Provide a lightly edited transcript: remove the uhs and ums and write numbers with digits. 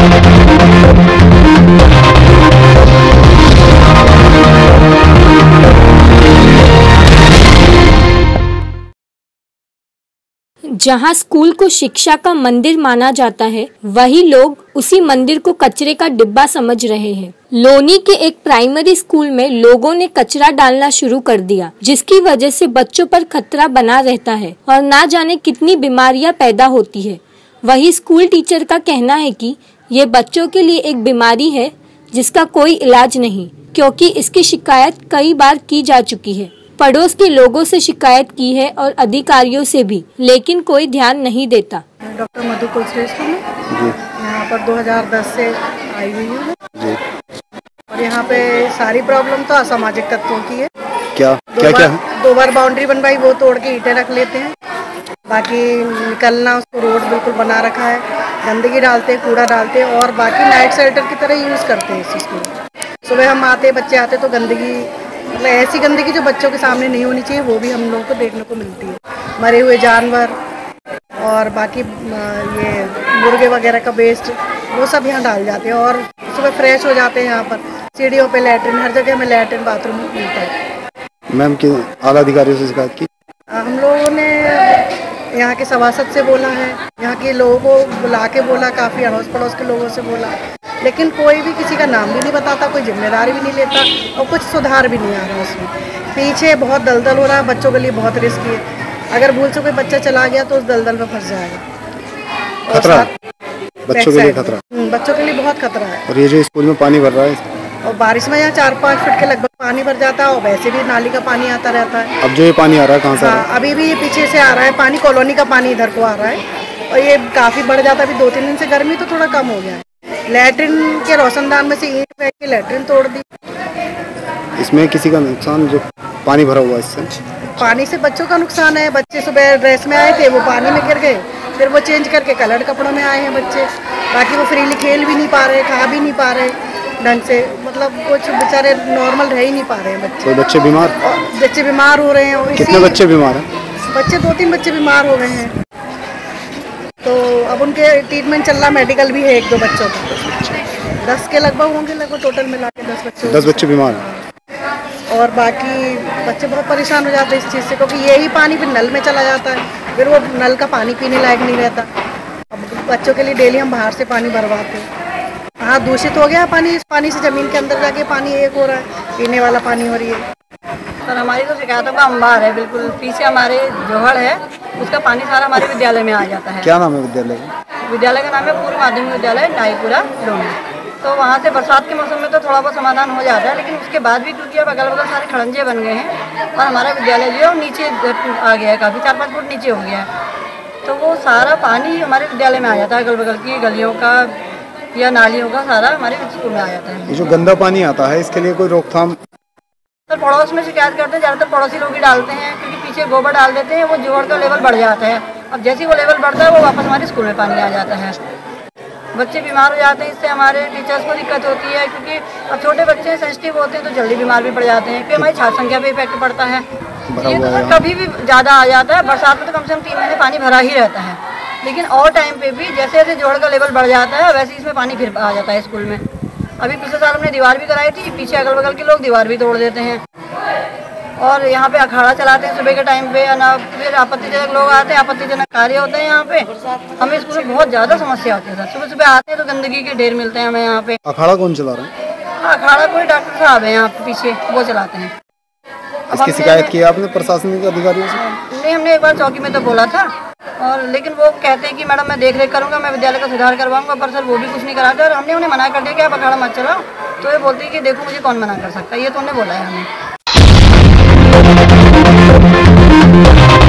जहां स्कूल को शिक्षा का मंदिर माना जाता है, वही लोग उसी मंदिर को कचरे का डिब्बा समझ रहे हैं। लोनी के एक प्राइमरी स्कूल में लोगों ने कचरा डालना शुरू कर दिया, जिसकी वजह से बच्चों पर खतरा बना रहता है और ना जाने कितनी बीमारियां पैदा होती है। वही स्कूल टीचर का कहना है कि ये बच्चों के लिए एक बीमारी है जिसका कोई इलाज नहीं, क्योंकि इसकी शिकायत कई बार की जा चुकी है। पड़ोस के लोगों से शिकायत की है और अधिकारियों से भी, लेकिन कोई ध्यान नहीं देता। डॉक्टर मधु कुलश्रेष्ठ हूँ, यहाँ पर 2010 से आई हुई हूँ और यहाँ पे सारी प्रॉब्लम तो असामाजिक तत्वों की है। क्या क्या है? 2 बार बाउंड्री बनवाई, वो तोड़ के ईंटें रख लेते हैं। बाकी निकलना, उसको रोड बिल्कुल बना रखा है, गंदगी डालते हैं, कूड़ा डालते हैं और बाकी नाइट शेल्टर की तरह यूज़ करते हैं इस चीज़ को। सुबह हम आते, बच्चे आते तो गंदगी, मतलब ऐसी गंदगी जो बच्चों के सामने नहीं होनी चाहिए, वो भी हम लोगों को देखने को मिलती है। मरे हुए जानवर और बाकी ये मुर्गे वगैरह का वेस्ट, वो सब यहाँ डाल जाते हैं और सुबह फ्रेश हो जाते हैं। यहाँ पर सीढ़ियों पे लैट्रिन, हर जगह में लैट्रिन बाथरूम मिलता है। मैम की आला अधिकारियों से शिकायत की? हम लोगों ने यहाँ के सभासद से बोला है, यहाँ के लोगों को बुला के बोला, काफ़ी अड़ोस पड़ोस के लोगों से बोला, लेकिन कोई भी किसी का नाम भी नहीं बताता, कोई जिम्मेदारी भी नहीं लेता और कुछ सुधार भी नहीं आ रहा उसमें। पीछे बहुत दलदल हो रहा है, बच्चों के लिए बहुत रिस्क है। अगर भूल से कोई बच्चा चला गया तो उस दलदल में फंस जाएगा। खतरा बच्चों के लिए, खतरा बच्चों के लिए बहुत खतरा है। और ये जो स्कूल में पानी भर रहा है और बारिश में यहाँ 4-5 फुट के लगभग पानी भर जाता है और वैसे भी नाली का पानी आता रहता है। अब जो ये पानी आ रहा है कहाँ से आ रहा है? अभी भी ये पीछे से आ रहा है पानी, कॉलोनी का पानी इधर को आ रहा है और ये काफ़ी बढ़ जाता है। अभी 2-3 दिन से गर्मी तो थोड़ा कम हो गया है। लैट्रिन के रोशनदान में से ईंट फेंक के लैट्रिन तोड़ दी। इसमें किसी का नुकसान, जो पानी भरा हुआ है इससे? पानी से बच्चों का नुकसान है। बच्चे सुबह ड्रेस में आए थे, वो पानी में गिर गए, फिर वो चेंज करके कलर्ड कपड़ों में आए हैं बच्चे। बाकी वो फ्रीली खेल भी नहीं पा रहे, खा भी नहीं पा रहे ढंग से, मतलब कुछ बेचारे नॉर्मल रह ही नहीं पा रहे हैं बच्चे। तो बच्चे बीमार? बच्चे बीमार हो रहे हैं। कितने बच्चे बीमार हैं? बच्चे 2-3 बच्चे बीमार हो गए हैं, तो अब उनके ट्रीटमेंट चल रहा। मेडिकल भी है 1-2 बच्चों का, 10 के लगभग होंगे, लगभग टोटल मिला के 10 बच्चे बीमार हैं। और बाकी बच्चे बहुत परेशान हो जाते हैं इस चीज़ से, क्योंकि यही पानी फिर नल में चला जाता है, फिर वो नल का पानी पीने लायक नहीं रहता। अब बच्चों के लिए डेली हम बाहर से पानी भरवाते हैं। हाँ, दूषित हो गया पानी। इस पानी से ज़मीन के अंदर जाके पानी एक हो रहा है, पीने वाला पानी हो रही है। सर, हमारी तो शिकायतों का अंबार है। बिल्कुल पीछे हमारे जोहड़ है, उसका पानी सारा हमारे विद्यालय में आ जाता है। क्या नाम है विद्यालय का? विद्यालय का नाम है पूर्व माध्यमिक विद्यालय नाईपुरा लोनी। तो वहाँ से बरसात के मौसम में तो थोड़ा बहुत समाधान हो जाता है, लेकिन उसके बाद भी क्योंकि अब अगल बगल सारे खड़ंजे बन गए हैं और हमारा विद्यालय जो है वो नीचे आ गया है, काफ़ी 4-5 फुट नीचे हो गया है, तो वो सारा पानी हमारे विद्यालय में आ जाता है। अगल बगल की गलियों का या नालियों का सारा हमारे स्कूल में आ जाता है। ये जो गंदा पानी आता है, इसके लिए कोई रोकथाम? सर, पड़ोस में शिकायत करते हैं, ज़्यादातर पड़ोसी लोग ही डालते हैं, क्योंकि पीछे गोबर डाल देते हैं, वो जोड़ का लेवल बढ़ जाता है। अब जैसे ही वो लेवल बढ़ता है, वो वापस हमारे स्कूल में पानी आ जाता है। बच्चे बीमार हो जाते हैं, इससे हमारे टीचर्स को दिक्कत होती है, क्योंकि अब छोटे बच्चे सेंसिटिव होते हैं तो जल्दी बीमार भी पड़ जाते हैं, फिर हमारी छात्र संख्या पे इफेक्ट पड़ता है। ये तो सर कभी भी ज़्यादा आ जाता है। बरसात में तो कम से कम 3 महीने पानी भरा ही रहता है, लेकिन और टाइम पे भी जैसे जैसे जोड़ का लेवल बढ़ जाता है, वैसे इसमें पानी फिर आ जाता है स्कूल में। अभी पिछले साल हमने दीवार भी कराई थी, पीछे अगल बगल के लोग दीवार भी तोड़ देते हैं और यहाँ पे अखाड़ा चलाते हैं सुबह के टाइम पे, ना फिर आपत्तिजनक लोग आते हैं, आपत्तिजनक कार्य होते हैं यहाँ पे। हमें स्कूल में बहुत ज़्यादा समस्या होती है सर। सुबह सुबह आते हैं तो गंदगी के ढेर मिलते हैं हमें यहाँ पे। अखाड़ा कौन चला रहा है? अखाड़ा कोई डॉक्टर साहब है यहाँ पे पीछे, वो चलाते हैं। इसकी शिकायत की आपने प्रशासनिक अधिकारियों से? नहीं, हमने एक बार चौकी में तो बोला था, और लेकिन वो कहते हैं कि मैडम मैं देख रेख करूँगा, मैं विद्यालय का सुधार करवाऊंगा, पर सर वो भी कुछ नहीं कराते। और हमने उन्हें मना कर दिया कि आप अखाड़ा मत चलाओ, तो ये बोलती है कि देखो मुझे कौन मना कर सकता है, ये तो उन्हें बोला है हमें।